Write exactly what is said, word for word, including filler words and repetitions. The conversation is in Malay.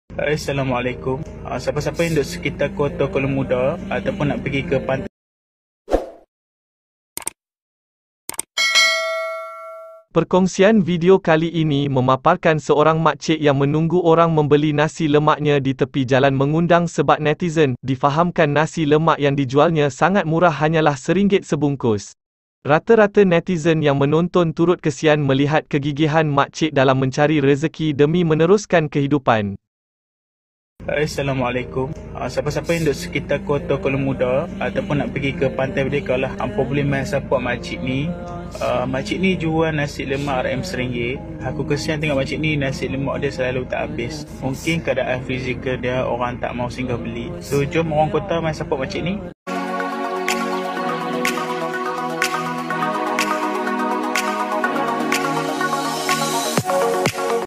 Assalamualaikum. Uh, siapa-siapa yang duduk sekitar Kota Kuala Muda ataupun nak pergi ke pantai. Perkongsian video kali ini memaparkan seorang makcik yang menunggu orang membeli nasi lemaknya di tepi jalan mengundang sebab netizen difahamkan nasi lemak yang dijualnya sangat murah hanyalah seringgit sebungkus. Rata-rata netizen yang menonton turut kesian melihat kegigihan makcik dalam mencari rezeki demi meneruskan kehidupan. Assalamualaikum. Uh, siapa-siapa yang duduk sekitar Kota Kuala Muda ataupun nak pergi ke Pantai Merdeka lah, hampa boleh main support makcik ni. Uh, makcik ni jual nasi lemak R M seringgit. Aku kesian tengok makcik ni, nasi lemak dia selalu tak habis. Mungkin keadaan fizikal dia orang tak mau singgah beli. So jom orang kota main support makcik ni.